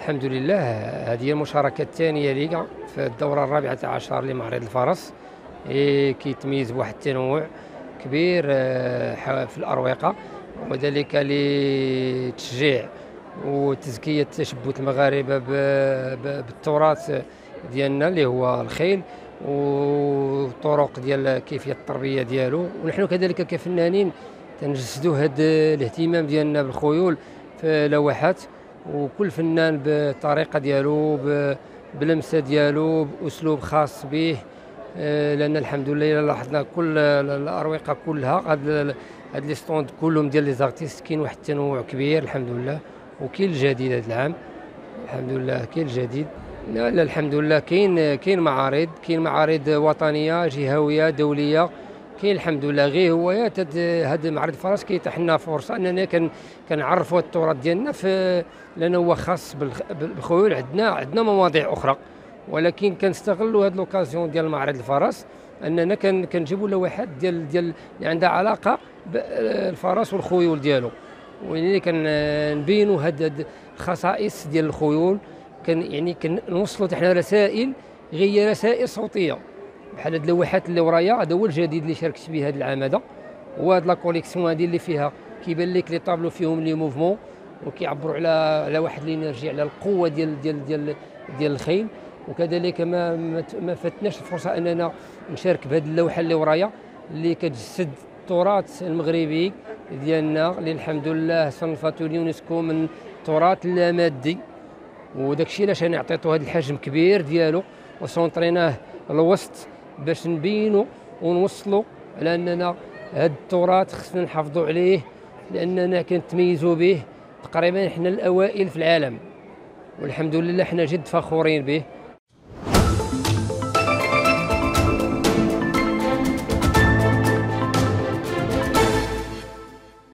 الحمد لله. هذه هي المشاركة الثانية لي في الدورة الرابعة عشر لمعرض الفرس. كيتميز بواحد التنوع كبير في الأروقة، وذلك لتشجيع وتزكية تشبث المغاربة بالتراث ديالنا اللي هو الخيل، والطرق ديال كيفية التربية ديالو. ونحن كذلك كفنانين تنجسدوا هذا الاهتمام ديالنا بالخيول في لوحات، وكل فنان بالطريقة ديالو بلمسة ديالو بأسلوب خاص به. لأن الحمد لله لاحظنا كل الأروقة كلها هاد لي ستوند كلهم ديال لي زارتيست كاين واحد التنوع كبير الحمد لله. وكاين الجديد هذا العام الحمد لله، كاين الجديد. لا الحمد لله كاين معارض وطنية جهوية دولية، كاين الحمد لله. غير هو هذا معرض الفرس كيتيح لنا فرصه اننا كنعرفوا التراث ديالنا لانه هو خاص بالخيول. عندنا مواضيع اخرى، ولكن كنستغلوا هذه لوكازيون ديال معرض الفرس اننا كنجيبوا لوحات ديال اللي عندها علاقه بالفرس والخيول ديالو، ويعني كنبينوا هاد الخصائص ديال الخيول. يعني كنوصلوا حنا رسائل، غير رسائل صوتيه بحال هاد اللوحات اللي ورايا. هذا هو الجديد اللي شاركت به هذا العام هذا. وهاد لا كوليكسيون هذه اللي فيها كيبان لك لي طابلو فيهم لي موفمون، وكيعبروا على واحد الانرجي، على القوه ديال الخيل. وكذلك ما فاتناش الفرصه اننا نشارك بهذه اللوحه اللي ورايا اللي كتجسد التراث المغربي ديالنا، اللي الحمد لله صنفته اليونسكو من التراث اللامادي. وداك الشيء علاش انا عطيته هذا الحجم كبير ديالو وسونطريناه الوسط باش نبينوا ونوصلوا على اننا هذا التراث خصنا نحافظوا عليه، لاننا كنتميزوا به. تقريبا احنا الاوائل في العالم، والحمد لله احنا جد فخورين به.